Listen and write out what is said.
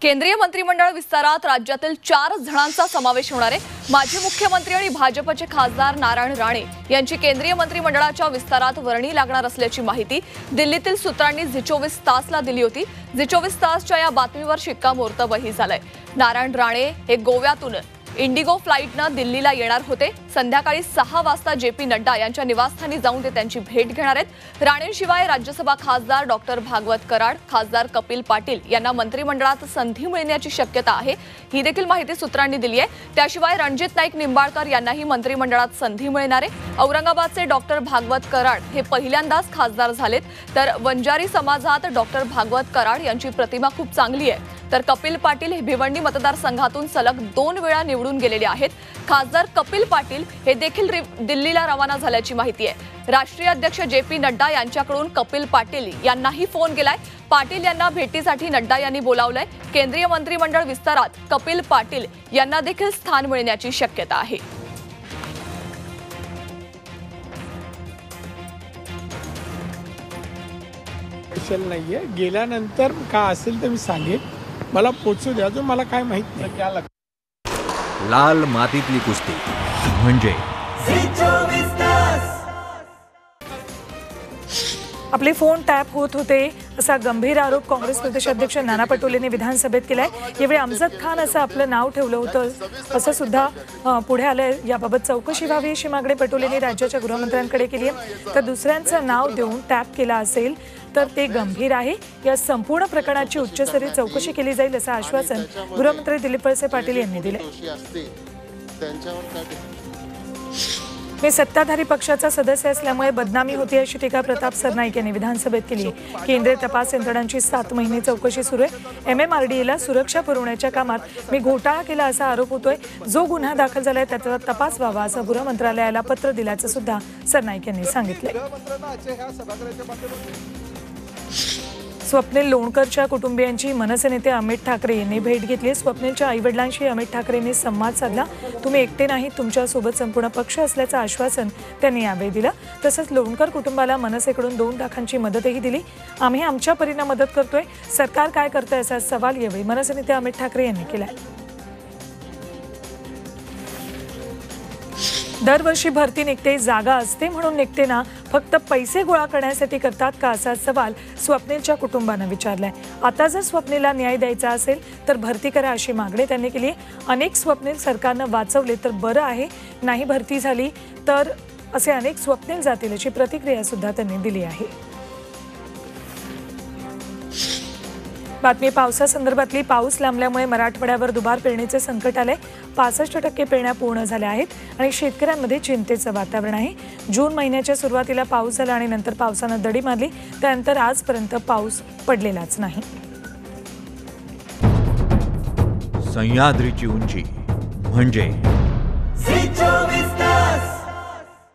केंद्रीय मंत्रिमंडळ विस्तारात राज्यातील 4 जणांचा समावेश होणार आहे। माजी मुख्यमंत्री आणि भाजपचे खासदार नारायण राणे यांची केंद्रीय मंत्रिमंडळाच्या विस्तारात वर्णी लागणार असल्याची माहिती दिल्लीतील सूत्रांनी झी 24 तासला दिली होती। झी 24 तासच्या या बातमीवर शिक्कामोर्तबही झालंय। नारायण राणे हे गोव्यातून इंडिगो फ्लाइटने दिल्लीला येणार होते। संध्याकाळी 6 वाजता जेपी नड्डा यांच्या निवासस्थानी जाऊन ते त्यांची भेट घेणार आहेत। राणेंशिवाय राज्यसभा खासदार डॉक्टर भागवत कराड, खासदार कपिल पाटील यांना मंत्रिमंडळात संधी मिळण्याची शक्यता आहे, ही देखील माहिती सूत्रांनी दिली आहे। त्याशिवाय रणजित नाईक निंबाळकर यांनाही मंत्रिमंडळात संधी मिळणार आहे। औरंगाबादचे डॉक्टर भागवत कराड हे पहिल्यांदाच खासदार झालेत, तर वंजारी समाजात डॉक्टर भागवत कराड यांची प्रतिमा खूप चांगली आहे। तर कपिल पाटील हे भिवंडी मतदारसंघातून सलग 2 वेळा निवडून गेलेले आहेत। खासदार कपिल पाटील हे देखील दिल्लीला रवाना झाल्याची माहिती आहे। राष्ट्रीय अध्यक्ष जेपी नड्डा यांच्याकडून कपिल पाटील यांनाही फोन गेलाय। पाटील यांना भेटीसाठी नड्डा यांनी बोलावलंय। केंद्रीय मंत्रिमंडळ विस्तारात कपिल पाटील यांना देखील स्थान मिळण्याची शक्यता आहे। नाहीये, गेल्यानंतर काय असेल ते मी सांगेन, मला पोचू द्या, जो मला काय माहित नाही क्या लाल मातीतली कुस्ती म्हणजे आपले फोन टॅप होत होते असा गंभीर आरोप काँग्रेस प्रदेशाध्यक्ष नाना पटोलेंनी विधानसभेत केलाय। यावेळी अमजद खान असं आपलं नाव ठेवलं होतं असं सुद्धा पुढे आलंय। याबाबत चौकशी व्हावी अशी मागणी पटोलेंनी राज्याच्या गृहमंत्र्यांकडे केली आहे। तर दुसऱ्यांचं नाव देऊन टॅप केला असेल तर ते गंभीर आहे। या संपूर्ण प्रकरणाची उच्चस्तरीय चौकशी केली जाईल असं आश्वासन गृहमंत्री दिलीप वळसे पाटील यांनी दिले। मी सत्ताधारी पक्षाचा सदस्य असल्यामुळे बदनामी होती अशी टीका प्रताप सरनाईक यांनी विधानसभेत केली। केंद्रीय तपास यंत्रणांची 7 महिने चौकशी सुरू आहे। MMRDAला सुरक्षा पुरवण्याच्या कामात मी घोटाळा केला असा आरोप होतोय। जो गुन्हा दाखल झालाय त्याचा तपास व्हावा असं गृह मंत्रालयाला पत्र दिल्याचं सुद्धा सरनाईक यांनी सांगितलं। स्वप्नील लोणकरच्या कुटुंबियांची मनसे नेते अमित ठाकरे यांनी भेट घेतली। स्वप्नीलच्या आईवडिलांशी अमित ठाकरेंनी संवाद साधला। तुम्ही एकटे नाही, तुमच्यासोबत संपूर्ण पक्ष असल्याचं आश्वासन त्यांनी यावेळी दिलं। तसंच लोणकर कुटुंबाला मनसेकडून 2 लाखांची मदतही दिली। आम्ही आमच्या परीने मदत करतोय, सरकार काय करतंय असा सवाल यावेळी मनसे नेते अमित ठाकरे यांनी केलाय। दरवर्षी भरती निघते, जागा असते म्हणून निघते ना, फक्त पैसे गोळा करण्यासाठी करतात का असा सवाल स्वप्नीलच्या कुटुंबानं विचारलाय। आता जर स्वप्नीलला न्याय द्यायचा असेल तर भरती करा अशी मागणी त्यांनी केली। अनेक स्वप्नील सरकारनं वाचवले तर बरं आहे, नाही भरती झाली तर असे अनेक स्वप्नील जातील अशी प्रतिक्रिया सुद्धा त्यांनी दिली आहे। बातमी पावसासंदर्भातली। पाऊस लांबल्यामुळे मराठवाड्यावर दुबार पेरणीचे संकट आले। 65% पेरण्या पूर्ण झाल्या आहेत आणि शेतकऱ्यांमध्ये चिंतेचं वातावरण आहे। जून महिन्याच्या सुरुवातीला पाऊस झाला आणि नंतर पावसानं दडी मारली, त्यानंतर आजपर्यंत पाऊस पडलेलाच नाही। सह्याद्रीची उंची म्हणजे